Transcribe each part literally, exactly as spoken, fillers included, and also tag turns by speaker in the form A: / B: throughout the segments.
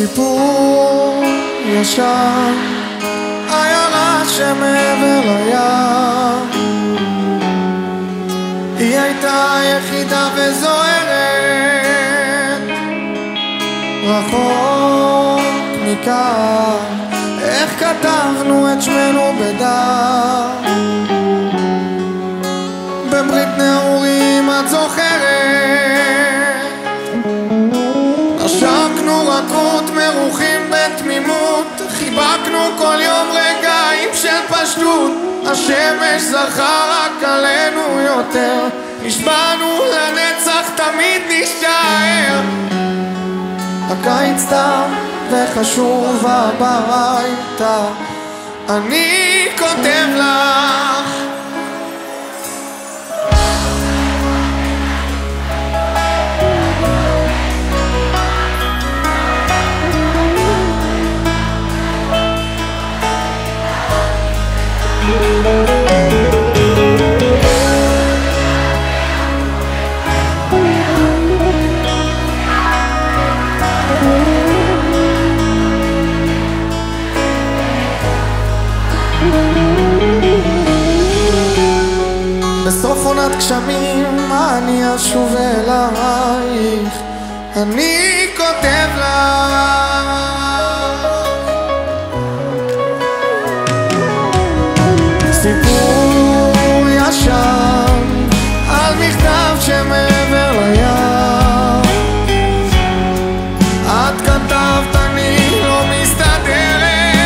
A: סיפור ישן, עיירה שמעבר לים, היא הייתה יחידה וזוהרת, רחוק מכאן. איך כתבנו את שמנו בדם, בברית נעורים את זוכרת, נשקנו רכות מרוחים בתמימות, חיבקנו כל יום רגעים של פשטות. השמש זרחה רק עלינו יותר, נשבענו לנצח תמיד נשאר. הקיץ תם וחשוב הביתה, אני כותב לך. בסוף עונת גשמים אני אשוב אלייך, אני כותב לך. סיפור ישן על מכתב שמעבר לים, את כתבת אני לא מסתדרת,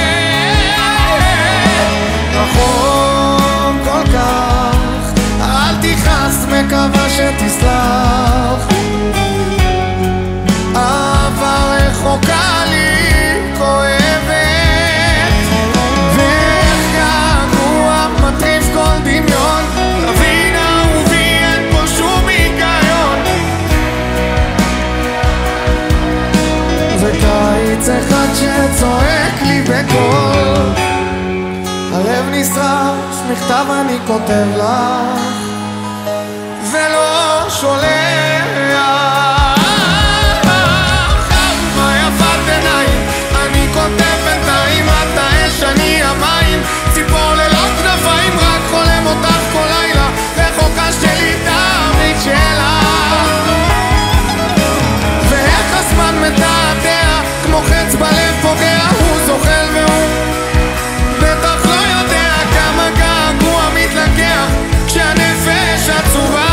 A: רחוק כל כך, אל תכעס, מקווה שתסלח. אהבה רחוקה לי כואבת, ואיך געגוע מטריף כל דמיון. תבין אהובי, אין פה שום היגיון, וקיץ אחד שצועק לי בקול, הלב נשרף, מכתב אני כותב לך ולא שולח. אהובה יפת עיניים, אני כותב בינתיים, את האש אני המים, ציפור ללא כנפיים, רק חולם אותך כל לילה, רחוקה שלי תמיד שלך. ואיך הזמן מתעתע, כמו חץ בלב פוגע, הוא זוחל והוא בטח לא יודע כמה געגוע מתלקח כשהנפש עצובה.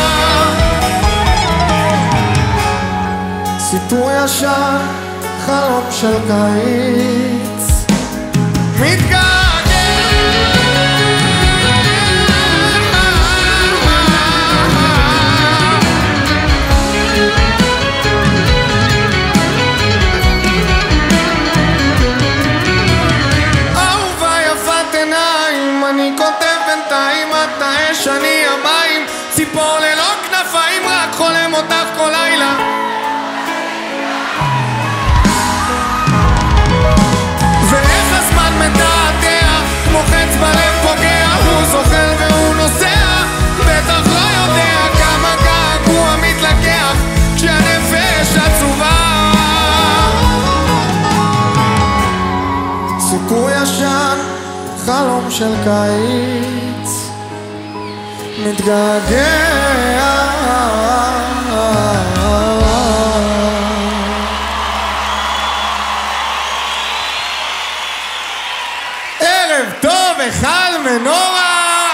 A: סיפור ישן, חלום של קיץ, מתגעגע. אהובה יפת עיניים, אני כותב בינתיים, את האש אני המים, ציפור ללא כנפיים, רק חולם אותך כל לילה. ואיך הזמן מתעתע, כמו חץ בלב פוגע, הוא זוחל והוא נוסע, בטח לא יודע כמה געגוע מתלקח כשהנפש עצובה. סיפור ישן, חלום של קיץ, מתגעגע. ערב טוב, היכל מנורה.